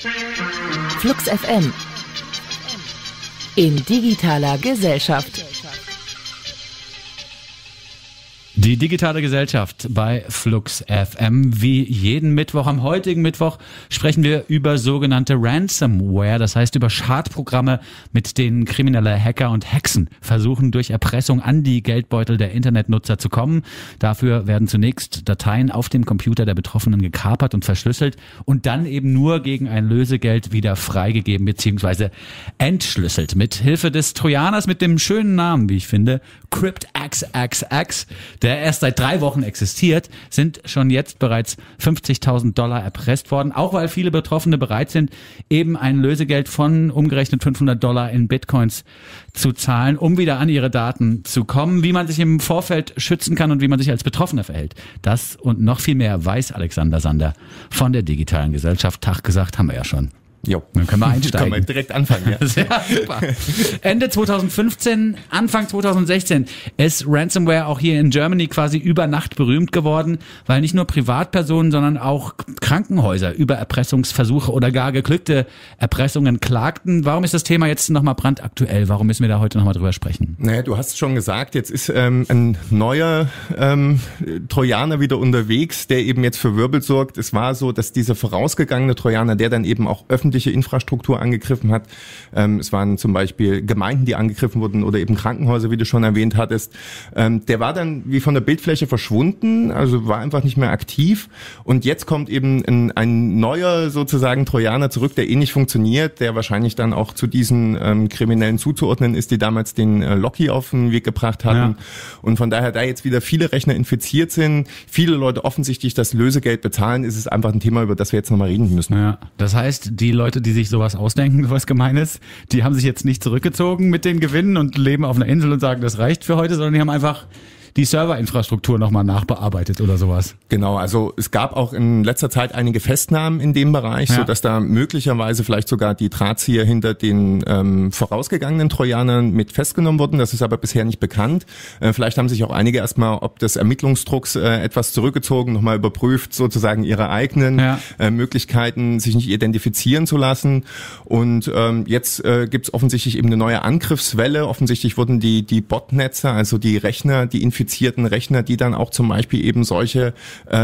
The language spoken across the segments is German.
Flux FM in digitaler Gesellschaft. Die digitale Gesellschaft bei Flux FM. Wie jeden Mittwoch, am heutigen Mittwoch, sprechen wir über sogenannte Ransomware, das heißt über Schadprogramme, mit denen kriminelle Hacker und Hexen versuchen, durch Erpressung an die Geldbeutel der Internetnutzer zu kommen. Dafür werden zunächst Dateien auf dem Computer der Betroffenen gekapert und verschlüsselt und dann eben nur gegen ein Lösegeld wieder freigegeben bzw. entschlüsselt. Mit Hilfe des Trojaners mit dem schönen Namen, wie ich finde, CryptXXX, der erst seit 3 Wochen existiert, sind schon jetzt bereits $50.000 erpresst worden, auch weil viele Betroffene bereit sind, eben ein Lösegeld von umgerechnet $500 in Bitcoins zu zahlen, um wieder an ihre Daten zu kommen. Wie man sich im Vorfeld schützen kann und wie man sich als Betroffener verhält, das und noch viel mehr weiß Alexander Sander von der digitalen Gesellschaft. Tag gesagt haben wir ja schon. Jo. Dann können wir einsteigen. Können wir direkt anfangen, ja. Sehr super. Ende 2015, Anfang 2016 ist Ransomware auch hier in Germany quasi über Nacht berühmt geworden, weil nicht nur Privatpersonen, sondern auch Krankenhäuser über Erpressungsversuche oder gar geglückte Erpressungen klagten. Warum ist das Thema jetzt nochmal brandaktuell? Warum müssen wir da heute nochmal drüber sprechen? Naja, du hast es schon gesagt, jetzt ist ein neuer Trojaner wieder unterwegs, der eben jetzt für Wirbel sorgt. Es war so, dass dieser vorausgegangene Trojaner, der dann eben auch öffentliche Infrastruktur angegriffen hat. Es waren zum Beispiel Gemeinden, die angegriffen wurden oder eben Krankenhäuser, wie du schon erwähnt hattest. Der war dann wie von der Bildfläche verschwunden, also war einfach nicht mehr aktiv. Und jetzt kommt eben ein neuer sozusagen Trojaner zurück, der ähnlich funktioniert, der wahrscheinlich dann auch zu diesen Kriminellen zuzuordnen ist, die damals den Locky auf den Weg gebracht hatten. Ja. Und von daher, da jetzt wieder viele Rechner infiziert sind, viele Leute offensichtlich das Lösegeld bezahlen, ist es einfach ein Thema, über das wir jetzt nochmal reden müssen. Ja, das heißt, die Leute, die sich sowas ausdenken, sowas Gemeines, die haben sich jetzt nicht zurückgezogen mit den Gewinnen und leben auf einer Insel und sagen, das reicht für heute, sondern die haben einfach die Serverinfrastruktur nochmal nachbearbeitet oder sowas. Genau, also es gab auch in letzter Zeit einige Festnahmen in dem Bereich, so dass da möglicherweise vielleicht sogar die Drahtzieher hinter den vorausgegangenen Trojanern mit festgenommen wurden. Das ist aber bisher nicht bekannt. Vielleicht haben sich auch einige erstmal ob des Ermittlungsdrucks etwas zurückgezogen, nochmal überprüft, sozusagen ihre eigenen Möglichkeiten, sich nicht identifizieren zu lassen. Und jetzt gibt's offensichtlich eben eine neue Angriffswelle. Offensichtlich wurden die Botnetze, also die Rechner, die infizierten Rechner, die dann auch zum Beispiel eben solche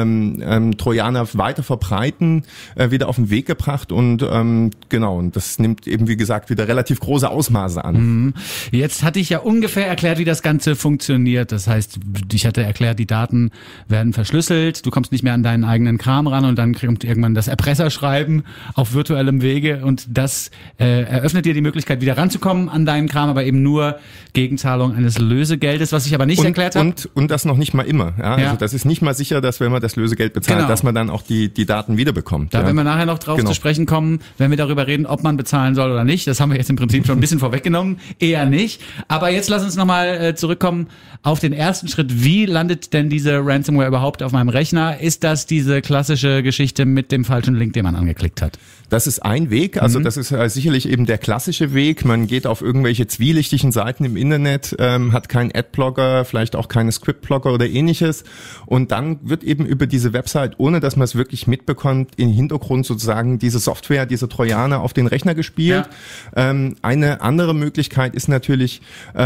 Trojaner weiter verbreiten, wieder auf den Weg gebracht und genau, und das nimmt eben, wie gesagt, wieder relativ große Ausmaße an. Jetzt hatte ich ja ungefähr erklärt, wie das Ganze funktioniert. Das heißt, ich hatte erklärt, die Daten werden verschlüsselt, du kommst nicht mehr an deinen eigenen Kram ran und dann kommt irgendwann das Erpresserschreiben auf virtuellem Wege und das eröffnet dir die Möglichkeit, wieder ranzukommen an deinen Kram, aber eben nur Gegenzahlung eines Lösegeldes, was ich aber nicht erklärt habe. Und das noch nicht mal immer. Ja? Also das ist nicht mal sicher, dass wenn man das Lösegeld bezahlt, dass man dann auch die Daten wiederbekommt. Da werden wir nachher noch drauf zu sprechen kommen, wenn wir darüber reden, ob man bezahlen soll oder nicht. Das haben wir jetzt im Prinzip schon ein bisschen vorweggenommen. Eher nicht. Aber jetzt lass uns nochmal zurückkommen auf den ersten Schritt. Wie landet denn diese Ransomware überhaupt auf meinem Rechner? Ist das diese klassische Geschichte mit dem falschen Link, den man angeklickt hat? Das ist ein Weg, also das ist sicherlich eben der klassische Weg. Man geht auf irgendwelche zwielichtigen Seiten im Internet, hat keinen Adblocker, vielleicht auch keine Scriptblocker oder ähnliches und dann wird eben über diese Website, ohne dass man es wirklich mitbekommt, im Hintergrund sozusagen diese Software, diese Trojaner auf den Rechner gespielt. Ja. Eine andere Möglichkeit ist natürlich,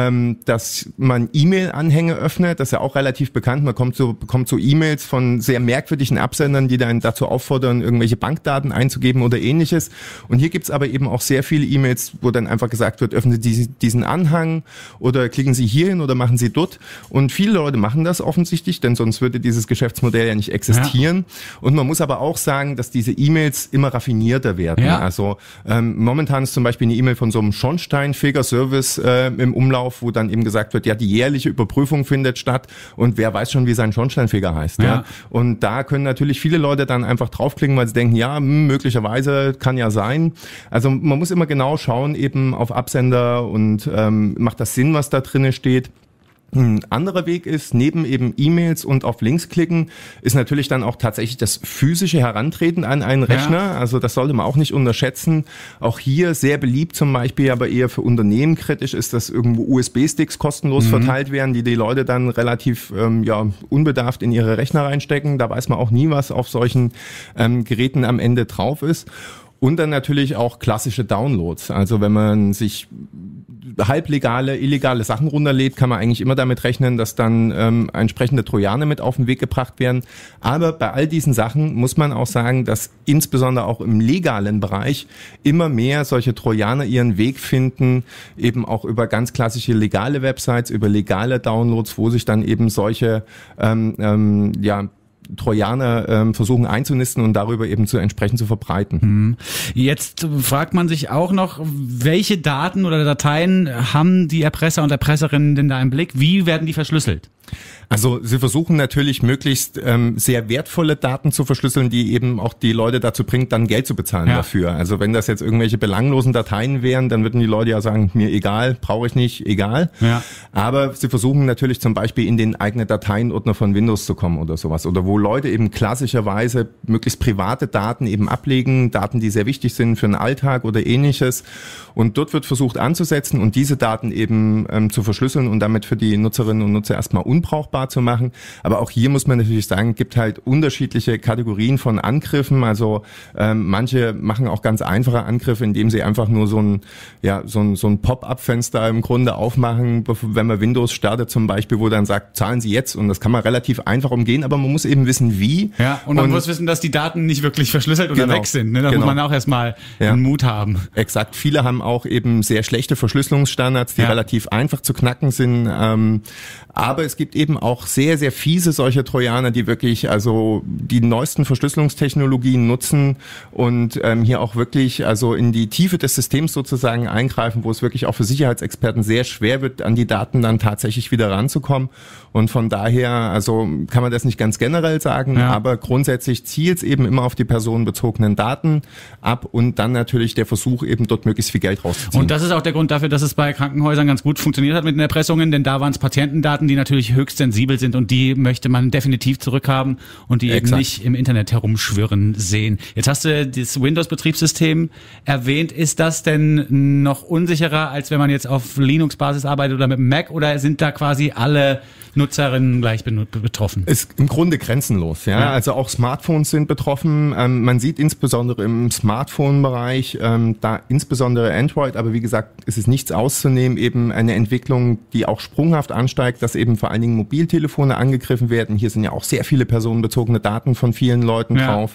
dass man E-Mail-Anhänge öffnet, das ist ja auch relativ bekannt, man bekommt so E-Mails von sehr merkwürdigen Absendern, die dann dazu auffordern, irgendwelche Bankdaten einzugeben oder ähnliches. Und hier gibt's aber eben auch sehr viele E-Mails, wo dann einfach gesagt wird, öffnen Sie diesen Anhang oder klicken Sie hier hin oder machen Sie dort. Und viele Leute machen das offensichtlich, denn sonst würde dieses Geschäftsmodell ja nicht existieren. Ja. Und man muss aber auch sagen, dass diese E-Mails immer raffinierter werden. Ja. Also momentan ist zum Beispiel eine E-Mail von so einem Schornsteinfeger-Service im Umlauf, wo dann eben gesagt wird, ja, die jährliche Überprüfung findet statt und wer weiß schon, wie sein Schornsteinfeger heißt. Ja. Ja. Und da können natürlich viele Leute dann einfach draufklicken, weil sie denken, ja, möglicherweise kann ja sein. Also man muss immer genau schauen eben auf Absender und macht das Sinn, was da drinne steht. Ein anderer Weg ist, neben eben E-Mails und auf Links klicken, ist natürlich dann auch tatsächlich das physische Herantreten an einen Rechner. Ja. Also das sollte man auch nicht unterschätzen. Auch hier sehr beliebt zum Beispiel, aber eher für Unternehmen kritisch ist, dass irgendwo USB-Sticks kostenlos verteilt werden, die Leute dann relativ unbedarft in ihre Rechner reinstecken. Da weiß man auch nie, was auf solchen Geräten am Ende drauf ist. Und dann natürlich auch klassische Downloads. Also wenn man sich halblegale, illegale Sachen runterlädt, kann man eigentlich immer damit rechnen, dass dann entsprechende Trojaner mit auf den Weg gebracht werden. Aber bei all diesen Sachen muss man auch sagen, dass insbesondere auch im legalen Bereich immer mehr solche Trojaner ihren Weg finden, eben auch über ganz klassische legale Websites, über legale Downloads, wo sich dann eben solche Trojaner versuchen einzunisten und darüber eben entsprechend zu verbreiten. Jetzt fragt man sich auch noch, welche Daten oder Dateien haben die Erpresser und Erpresserinnen denn da im Blick? Wie werden die verschlüsselt? Also sie versuchen natürlich möglichst sehr wertvolle Daten zu verschlüsseln, die eben auch die Leute dazu bringt, dann Geld zu bezahlen dafür. Also wenn das jetzt irgendwelche belanglosen Dateien wären, dann würden die Leute ja sagen, mir egal, brauche ich nicht, egal. Ja. Aber sie versuchen natürlich zum Beispiel in den eigenen Dateienordner von Windows zu kommen oder sowas. Oder wo Leute eben klassischerweise möglichst private Daten eben ablegen, Daten, die sehr wichtig sind für den Alltag oder ähnliches. Und dort wird versucht anzusetzen und diese Daten eben zu verschlüsseln und damit für die Nutzerinnen und Nutzer erstmal unbrauchbar zu machen. Aber auch hier muss man natürlich sagen, gibt halt unterschiedliche Kategorien von Angriffen. Also manche machen auch ganz einfache Angriffe, indem sie einfach nur so ein Pop-up-Fenster im Grunde aufmachen, wenn man Windows startet zum Beispiel, wo dann sagt, zahlen Sie jetzt. Und das kann man relativ einfach umgehen, aber man muss eben wissen, wie. Ja, und man muss wissen, dass die Daten nicht wirklich verschlüsselt oder weg sind. Ne? Da muss man auch erstmal einen Mut haben. Exakt. Viele haben auch eben sehr schlechte Verschlüsselungsstandards, die relativ einfach zu knacken sind. Aber es gibt eben auch sehr, sehr fiese solche Trojaner, die wirklich also die neuesten Verschlüsselungstechnologien nutzen und hier auch wirklich also in die Tiefe des Systems sozusagen eingreifen, wo es wirklich auch für Sicherheitsexperten sehr schwer wird, an die Daten dann tatsächlich wieder ranzukommen. Und von daher, also kann man das nicht ganz generell sagen, aber grundsätzlich zielt es eben immer auf die personenbezogenen Daten ab und dann natürlich der Versuch, eben dort möglichst viel Geld rauszuziehen. Und das ist auch der Grund dafür, dass es bei Krankenhäusern ganz gut funktioniert hat mit den Erpressungen, denn da waren es Patientendaten, die natürlich höchst sensibel sind und die möchte man definitiv zurückhaben und die eben nicht im Internet herumschwirren sehen. Jetzt hast du das Windows-Betriebssystem erwähnt. Ist das denn noch unsicherer, als wenn man jetzt auf Linux-Basis arbeitet oder mit dem Mac, oder sind da quasi alle Nutzerinnen gleich betroffen? Ist im Grunde grenzenlos, ja. Also auch Smartphones sind betroffen. Man sieht insbesondere im Smartphone-Bereich, da insbesondere Android, aber wie gesagt, es ist nichts auszunehmen, eben eine Entwicklung, die auch sprunghaft ansteigt, dass eben vor allen Dingen Mobiltelefone angegriffen werden. Hier sind ja auch sehr viele personenbezogene Daten von vielen Leuten drauf.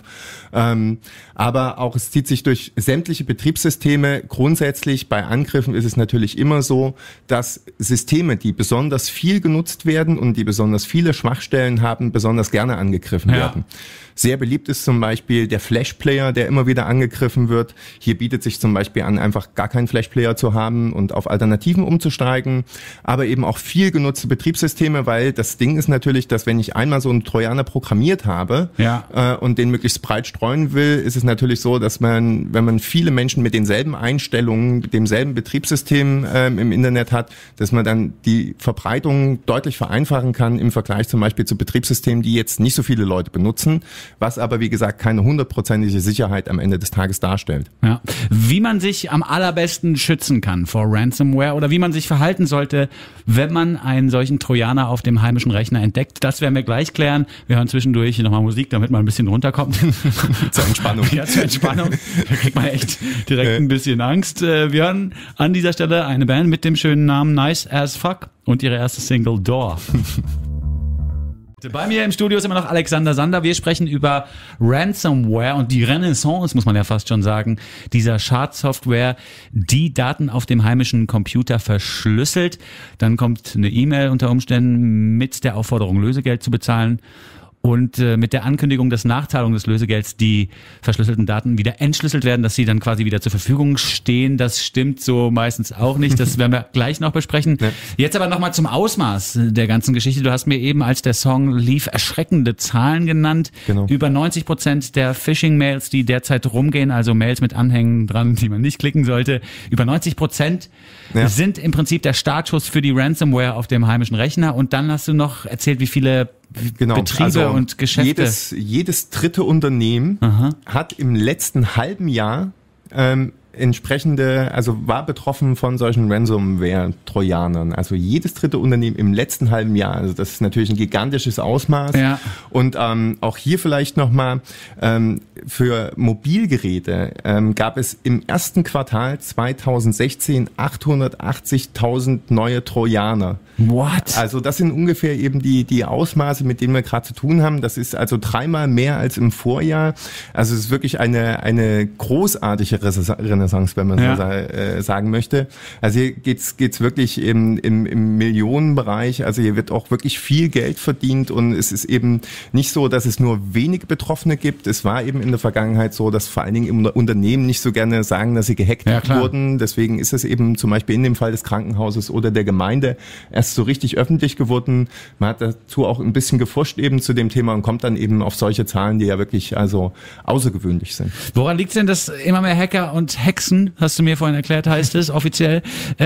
Aber auch es zieht sich durch sämtliche Betriebssysteme. Grundsätzlich bei Angriffen ist es natürlich immer so, dass Systeme, die besonders viel genutzt werden und die besonders viele Schwachstellen haben, besonders gerne angegriffen werden. Sehr beliebt ist zum Beispiel der Flash-Player, der immer wieder angegriffen wird. Hier bietet sich zum Beispiel an, einfach gar keinen Flash-Player zu haben und auf Alternativen umzusteigen. Aber eben auch viel genutzte Betriebssysteme, weil das Ding ist natürlich, dass wenn ich einmal so einen Trojaner programmiert habe und den möglichst breit streuen will, ist es natürlich so, dass man, wenn man viele Menschen mit denselben Einstellungen, mit demselben Betriebssystem im Internet hat, dass man dann die Verbreitung deutlich vereinfachen kann im Vergleich zum Beispiel zu Betriebssystemen, die jetzt nicht so viele Leute benutzen, was aber, wie gesagt, keine 100%ige Sicherheit am Ende des Tages darstellt. Ja. Wie man sich am allerbesten schützen kann vor Ransomware oder wie man sich verhalten sollte, wenn man einen solchen Trojaner auf dem heimischen Rechner entdeckt, das werden wir gleich klären. Wir hören zwischendurch nochmal Musik, damit man ein bisschen runterkommt. Zur Entspannung. Ja, zur Entspannung. Da kriegt man echt direkt ein bisschen Angst. Wir hören an dieser Stelle eine Band mit dem schönen Namen Nice as Fuck und ihre erste Single Door. Bei mir im Studio ist immer noch Alexander Sander. Wir sprechen über Ransomware und die Renaissance, muss man ja fast schon sagen, dieser Schadsoftware, die Daten auf dem heimischen Computer verschlüsselt. Dann kommt eine E-Mail unter Umständen mit der Aufforderung, Lösegeld zu bezahlen. Und mit der Ankündigung, dass nach Zahlung des Lösegelds die verschlüsselten Daten wieder entschlüsselt werden, dass sie dann quasi wieder zur Verfügung stehen. Das stimmt so meistens auch nicht. Das werden wir gleich noch besprechen. Ja. Jetzt aber nochmal zum Ausmaß der ganzen Geschichte. Du hast mir eben, als der Song lief, erschreckende Zahlen genannt. Genau. Über 90% der Phishing-Mails, die derzeit rumgehen, also Mails mit Anhängen dran, die man nicht klicken sollte, über 90% sind im Prinzip der Startschuss für die Ransomware auf dem heimischen Rechner. Und dann hast du noch erzählt, wie viele Betriebe also und Geschäfte. Jedes dritte Unternehmen hat im letzten halben Jahr war betroffen von solchen Ransomware-Trojanern. Also jedes dritte Unternehmen im letzten halben Jahr. Also das ist natürlich ein gigantisches Ausmaß. Ja. Und auch hier vielleicht nochmal, für Mobilgeräte gab es im ersten Quartal 2016 880.000 neue Trojaner. What? Also das sind ungefähr eben die Ausmaße, mit denen wir gerade zu tun haben. Das ist also 3-mal mehr als im Vorjahr. Also es ist wirklich eine großartige Renaissance, wenn man so sagen möchte. Also hier geht's wirklich im Millionenbereich. Also hier wird auch wirklich viel Geld verdient und es ist eben nicht so, dass es nur wenig Betroffene gibt. Es war eben in der Vergangenheit so, dass vor allen Dingen im Unternehmen nicht so gerne sagen, dass sie gehackt wurden. Deswegen ist es eben zum Beispiel in dem Fall des Krankenhauses oder der Gemeinde erst so richtig öffentlich geworden. Man hat dazu auch ein bisschen geforscht eben zu dem Thema und kommt dann eben auf solche Zahlen, die ja wirklich also außergewöhnlich sind. Woran liegt es denn, dass immer mehr Hacker und Hexen, hast du mir vorhin erklärt, heißt es offiziell,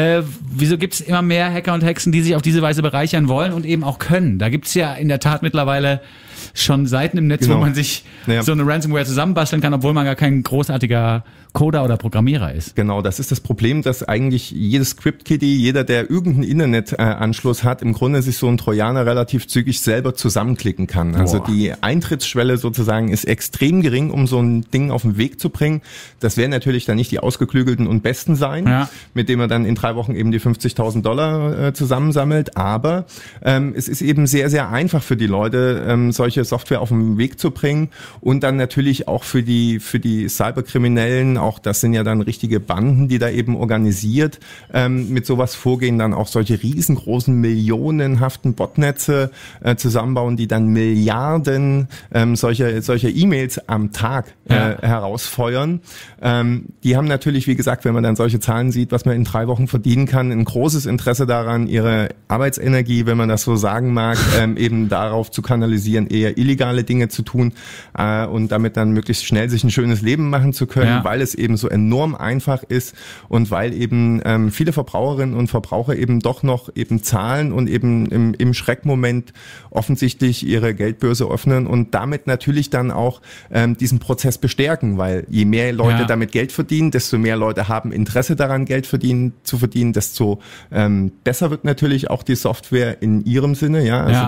wieso gibt es immer mehr Hacker und Hexen, die sich auf diese Weise bereichern wollen und eben auch können? Da gibt es ja in der Tat mittlerweile schon Seiten im Netz, wo man sich so eine Ransomware zusammenbasteln kann, obwohl man gar kein großartiger Coder oder Programmierer ist. Genau, das ist das Problem, dass eigentlich jedes Script-Kiddie, jeder, der irgendeinen Internetanschluss hat, im Grunde sich so einen Trojaner relativ zügig selber zusammenklicken kann. Also die Eintrittsschwelle sozusagen ist extrem gering, um so ein Ding auf den Weg zu bringen. Das werden natürlich dann nicht die Ausgeklügelten und Besten sein, mit denen man dann in 3 Wochen eben die $50.000 zusammensammelt. Aber es ist eben sehr, sehr einfach für die Leute, solche Software auf den Weg zu bringen und dann natürlich auch für die Cyberkriminellen, auch das sind ja dann richtige Banden, die da eben organisiert mit sowas vorgehen, dann auch solche riesengroßen, millionenhaften Botnetze zusammenbauen, die dann Milliarden solcher E-Mails am Tag herausfeuern. Die haben natürlich, wie gesagt, wenn man dann solche Zahlen sieht, was man in 3 Wochen verdienen kann, ein großes Interesse daran, ihre Arbeitsenergie, wenn man das so sagen mag, eben darauf zu kanalisieren, eher illegale Dinge zu tun und damit dann möglichst schnell sich ein schönes Leben machen zu können, weil es eben so enorm einfach ist und weil eben viele Verbraucherinnen und Verbraucher eben doch noch eben zahlen und eben im Schreckmoment offensichtlich ihre Geldbörse öffnen und damit natürlich dann auch diesen Prozess bestärken, weil je mehr Leute damit Geld verdienen, desto mehr Leute haben Interesse daran, Geld zu verdienen, desto besser wird natürlich auch die Software in ihrem Sinne,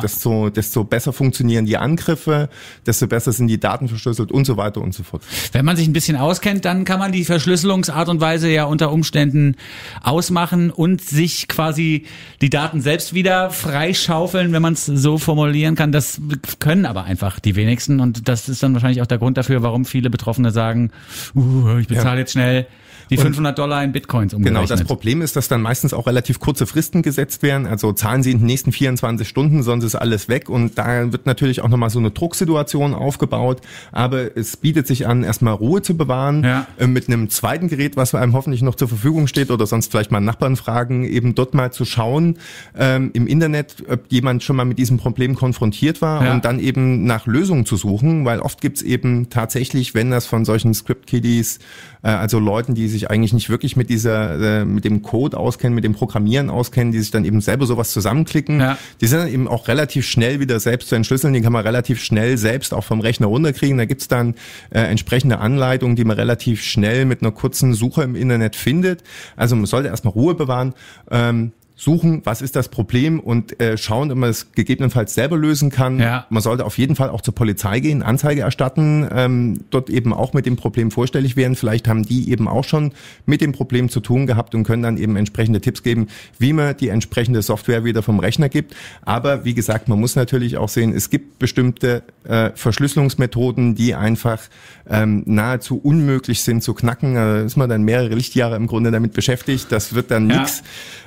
desto besser funktionieren die Angriffe, desto besser sind die Daten verschlüsselt und so weiter und so fort. Wenn man sich ein bisschen auskennt, dann kann man die Verschlüsselungsart und Weise ja unter Umständen ausmachen und sich quasi die Daten selbst wieder freischaufeln, wenn man es so formulieren kann. Das können aber einfach die wenigsten und das ist dann wahrscheinlich auch der Grund dafür, warum viele Betroffene sagen, ich bezahle jetzt schnell die $500 in Bitcoins umgerechnet. Genau, das Problem ist, dass dann meistens auch relativ kurze Fristen gesetzt werden. Also zahlen Sie in den nächsten 24 Stunden, sonst ist alles weg. Und da wird natürlich auch nochmal so eine Drucksituation aufgebaut. Aber es bietet sich an, erstmal Ruhe zu bewahren. Mit einem zweiten Gerät, was einem hoffentlich noch zur Verfügung steht oder sonst vielleicht mal Nachbarn fragen, eben dort mal zu schauen im Internet, ob jemand schon mal mit diesem Problem konfrontiert war und dann eben nach Lösungen zu suchen. Weil oft gibt's eben tatsächlich, wenn das von solchen Script-Kiddies, also Leuten, die sich eigentlich nicht wirklich mit dem Code auskennen, mit dem Programmieren auskennen, die sich dann eben selber sowas zusammenklicken. Die sind dann eben auch relativ schnell wieder selbst zu entschlüsseln. Die kann man relativ schnell selbst auch vom Rechner runterkriegen. Da gibt's dann entsprechende Anleitungen, die man relativ schnell mit einer kurzen Suche im Internet findet. Also man sollte erstmal Ruhe bewahren. Suchen, was ist das Problem und schauen, ob man es gegebenenfalls selber lösen kann. Man sollte auf jeden Fall auch zur Polizei gehen, Anzeige erstatten, dort eben auch mit dem Problem vorstellig werden. Vielleicht haben die eben auch schon mit dem Problem zu tun gehabt und können dann eben entsprechende Tipps geben, wie man die entsprechende Software wieder vom Rechner gibt. Aber wie gesagt, man muss natürlich auch sehen, es gibt bestimmte Verschlüsselungsmethoden, die einfach nahezu unmöglich sind zu knacken. Da ist man dann mehrere Lichtjahre im Grunde damit beschäftigt. Das wird dann nix.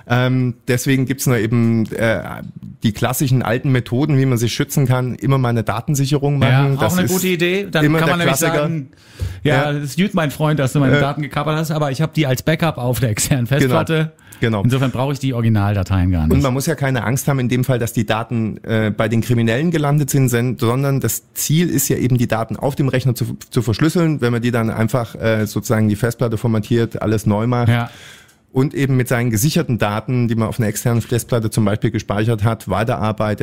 Deswegen gibt's nur eben die klassischen alten Methoden, wie man sich schützen kann. Immer mal eine Datensicherung machen. Ja, auch eine gute Idee. Dann kann man nämlich sagen, das ist gut, mein Freund, dass du meine Daten gekapert hast, aber ich habe die als Backup auf der externen Festplatte. Genau. Insofern brauche ich die Originaldateien gar nicht. Und man muss ja keine Angst haben in dem Fall, dass die Daten bei den Kriminellen gelandet sind, sondern das Ziel ist ja eben, die Daten auf dem Rechner zu verschlüsseln. Wenn man die dann einfach sozusagen die Festplatte formatiert, alles neu macht. Und eben mit seinen gesicherten Daten, die man auf einer externen Festplatte zum Beispiel gespeichert hat, weiterarbeitet,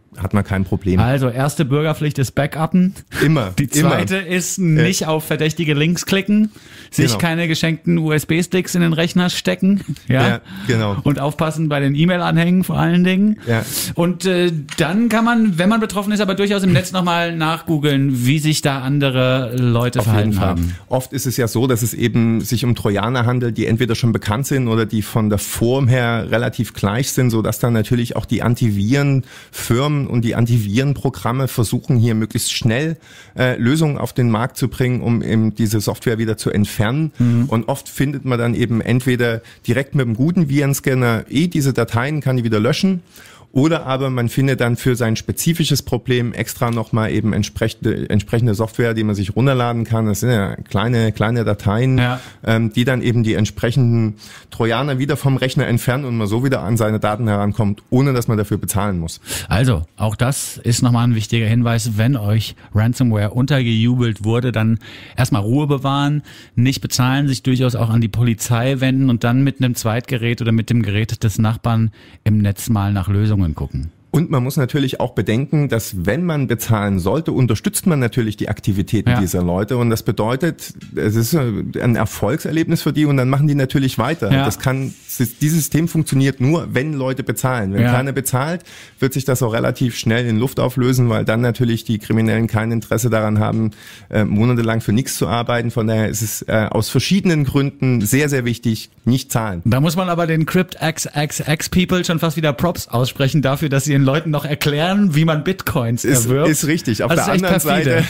hat man kein Problem. Also erste Bürgerpflicht ist Backuppen. Immer. Die zweite ist nicht auf verdächtige Links klicken, sich keine geschenkten USB-Sticks in den Rechner stecken. Ja, genau. Und aufpassen bei den E-Mail-Anhängen vor allen Dingen. Ja. Und dann kann man, wenn man betroffen ist, aber durchaus im Netz nochmal nachgoogeln, wie sich da andere Leute verhalten haben. Oft ist es ja so, dass es eben sich um Trojaner handelt, die entweder schon bekannt sind oder die von der Form her relativ gleich sind, sodass dann natürlich auch die Antivirenfirmen und die Antivirenprogramme versuchen hier möglichst schnell Lösungen auf den Markt zu bringen, um eben diese Software wieder zu entfernen. Und oft findet man dann eben entweder direkt mit einem guten Virenscanner diese Dateien, kann die wieder löschen. Oder aber man findet dann für sein spezifisches Problem extra nochmal eben entsprechende Software, die man sich runterladen kann. Das sind ja kleine Dateien, die dann eben die entsprechenden Trojaner wieder vom Rechner entfernen und man so wieder an seine Daten herankommt, ohne dass man dafür bezahlen muss. Also, auch das ist nochmal ein wichtiger Hinweis. Wenn euch Ransomware untergejubelt wurde, dann erstmal Ruhe bewahren, nicht bezahlen, sich durchaus auch an die Polizei wenden und dann mit einem Zweitgerät oder mit dem Gerät des Nachbarn im Netz mal nach Lösungen gucken. Und man muss natürlich auch bedenken, dass wenn man bezahlen sollte, unterstützt man natürlich die Aktivitäten dieser Leute. Und das bedeutet, es ist ein Erfolgserlebnis für die und dann machen die natürlich weiter. Ja. Dieses System funktioniert nur, wenn Leute bezahlen. Wenn keiner bezahlt, wird sich das auch relativ schnell in Luft auflösen, weil dann natürlich die Kriminellen kein Interesse daran haben, monatelang für nichts zu arbeiten. Von daher ist es aus verschiedenen Gründen sehr, sehr wichtig, nicht zahlen. Da muss man aber den CryptXXX-People schon fast wieder Props aussprechen dafür, dass sie den Leuten noch erklären, wie man Bitcoins erwirbt. Ist richtig. Auf der anderen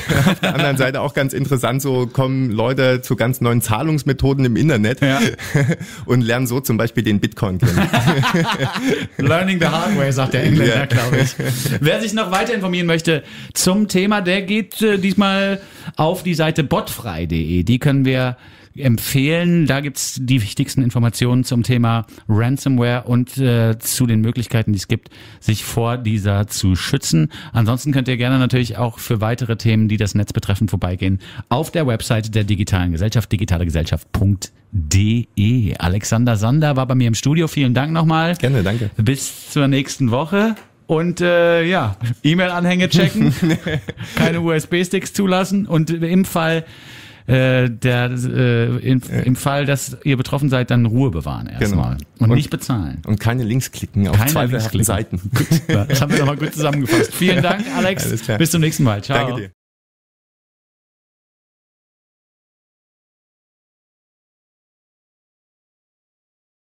Seite auch ganz interessant, so kommen Leute zu ganz neuen Zahlungsmethoden im Internet und lernen so zum Beispiel den Bitcoin kennen. Learning the hard way, sagt der Engländer, glaube ich. Wer sich noch weiter informieren möchte zum Thema, der geht diesmal auf die Seite botfrei.de. Die können wir empfehlen. Da gibt's die wichtigsten Informationen zum Thema Ransomware und zu den Möglichkeiten, die es gibt, sich vor dieser zu schützen. Ansonsten könnt ihr gerne natürlich auch für weitere Themen, die das Netz betreffen, vorbeigehen auf der Website der Digitalen Gesellschaft, digitalegesellschaft.de. Alexander Sander war bei mir im Studio. Vielen Dank nochmal. Gerne, danke. Bis zur nächsten Woche. Und E-Mail-Anhänge checken, keine USB-Sticks zulassen und im Fall im Fall, dass ihr betroffen seid, dann Ruhe bewahren erstmal. Und nicht bezahlen. Und keine Links klicken auf zweifelhaften Seiten. Gut, das haben wir nochmal gut zusammengefasst. Vielen Dank, Alex. Bis zum nächsten Mal. Ciao. Danke dir.